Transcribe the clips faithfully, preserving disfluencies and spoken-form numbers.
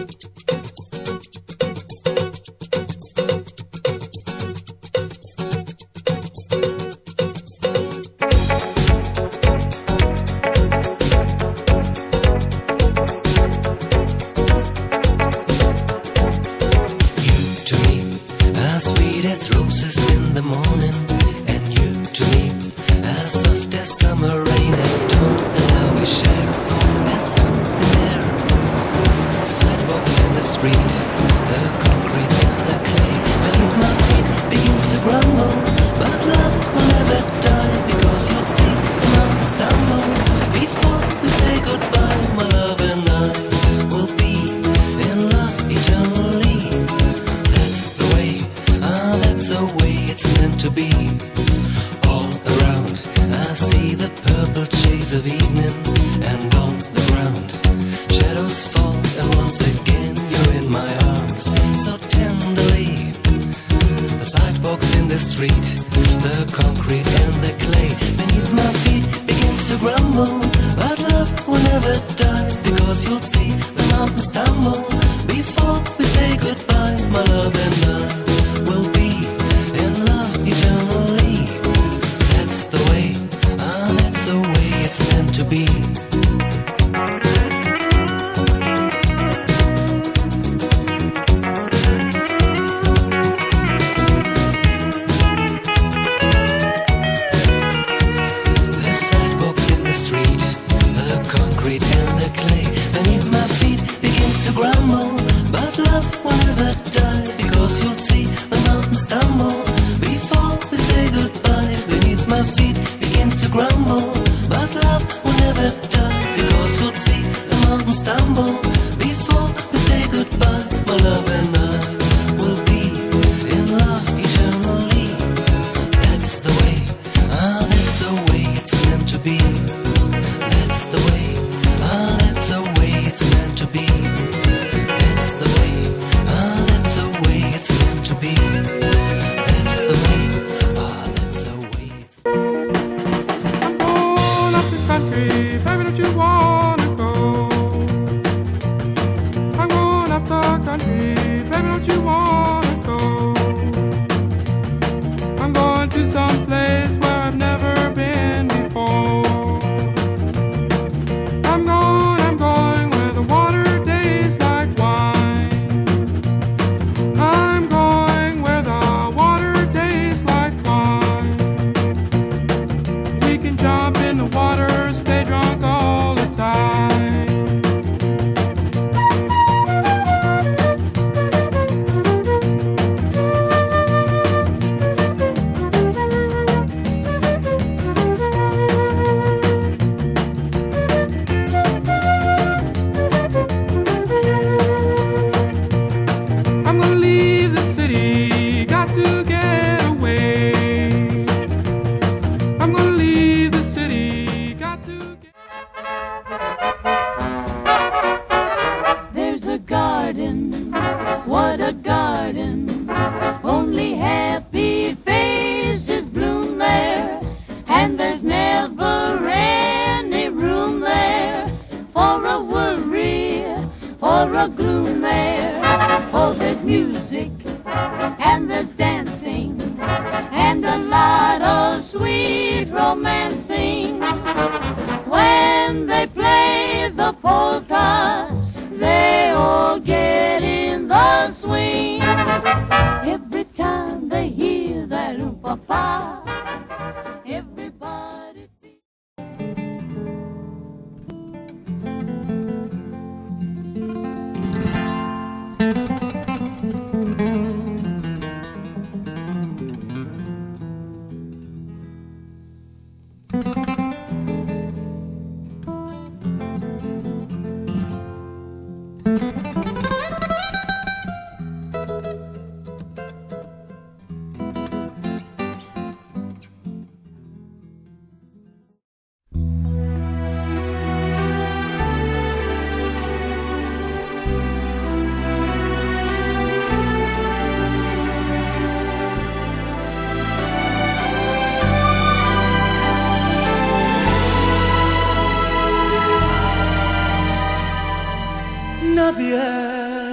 Nadie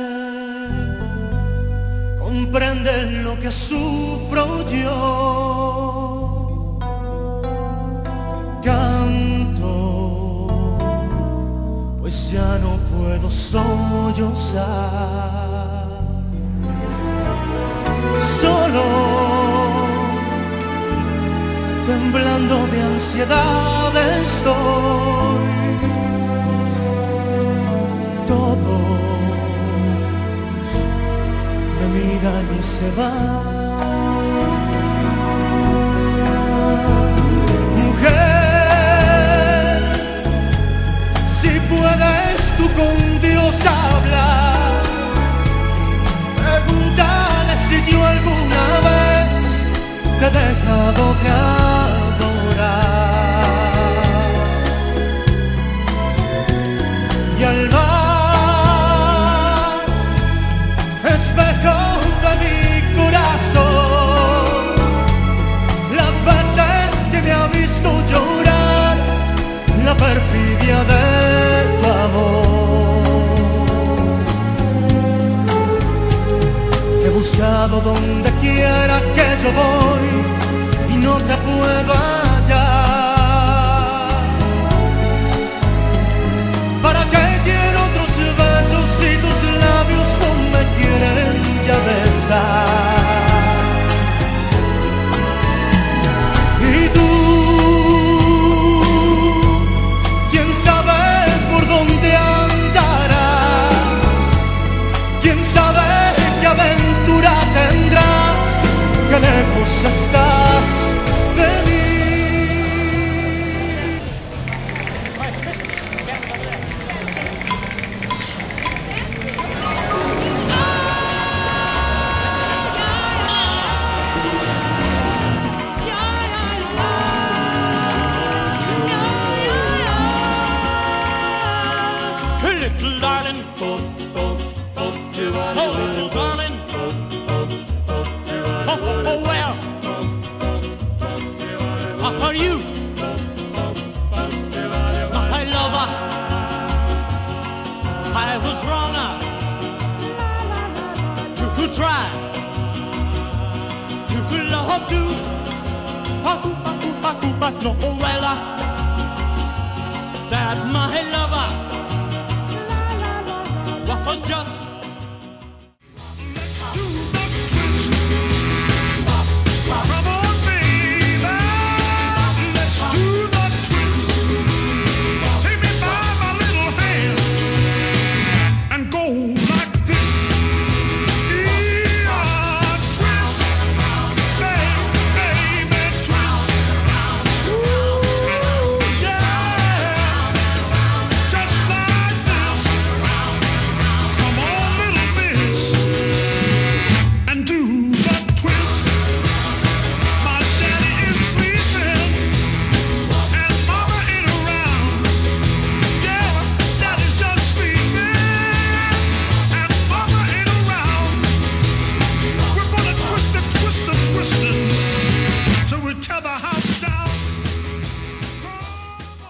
comprenden lo que sufro yo. Canto, pues ya no puedo sollozar. Solo, temblando de ansiedad estoy. Todos me miran y se van. Mujer, si puedes tú con Dios hablar, pregúntale si yo alguna vez te he dejado de adorar. Y al mar, espejo de mi corazón, las veces que me ha visto llorar, la perfidia de tu amor. Te he buscado donde quiera que yo voy y no te puedo hallar. ¿Para qué quiero otros besos si tus labios no me quieren ya besar? Y tú, quién sabe por dónde andarás, quién sabe qué aventura tendrás, qué lejos estás de mí. Little darling, oh, oh, oh, little darling, oh, oh, oh, well, are you my lover? I was wrong to try to love you, but no, well, that my lover was just. Let's do the twist. Come on, baby. Let's do the twist. Take me by my little hand and go like this. Yeah, twist, baby, baby, twist. Ooh, yeah, just like this. Come on, little miss, and do the twist. My daddy is sleeping, and mama ain't around. Yeah, daddy's just sleeping, and mama ain't around. We're gonna twist it, twist it, twist it, till we tear the house down. Come on.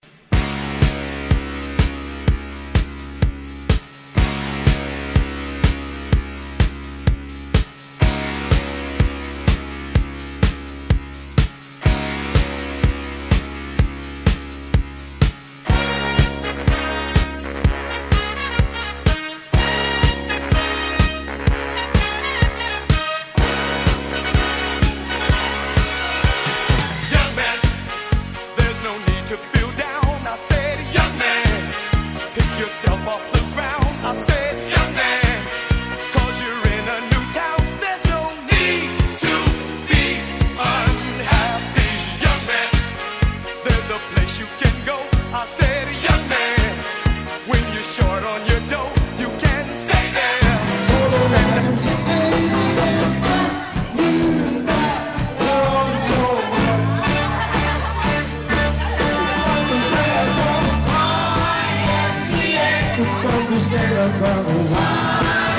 Young man, there's no need to feel down. I said, young man, pick yourself off the ground. I said, young man, cause you're in a new town. There's no need to be unhappy. Young man, there's a place you can go. I said, young man, when you're short on your dough, you can stay there. Focus, get up,